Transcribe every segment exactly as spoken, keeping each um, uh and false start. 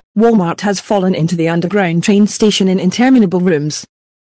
Walmart has fallen into the underground train station in interminable rooms.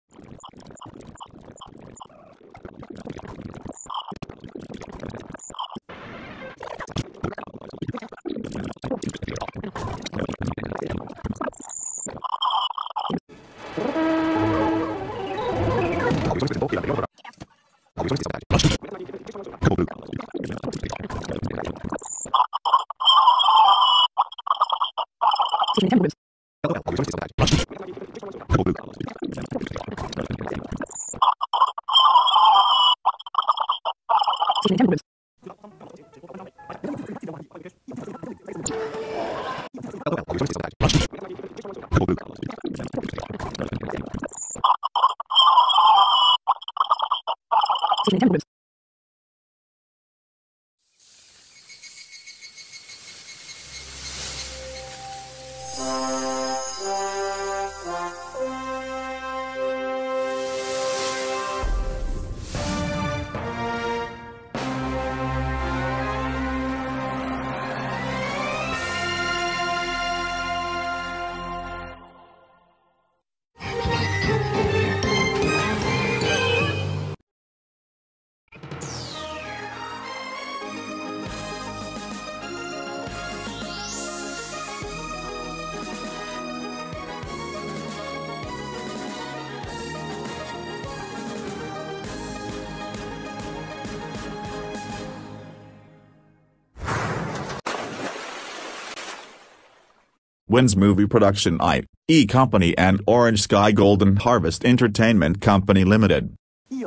Wins Movie Production I E Company and Orange Sky Golden Harvest Entertainment Company Limited.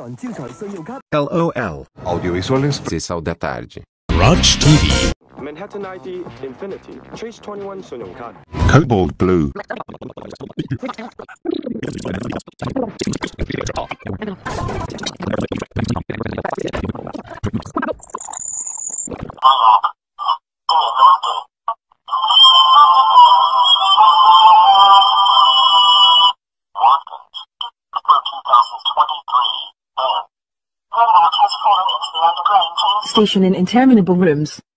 LOL. Audiovisuales Sessão da tarde. Raj T V. Manhattan I D Infinity Chase twenty-one 신용카드. Cobalt Blue. Station in interminable rooms.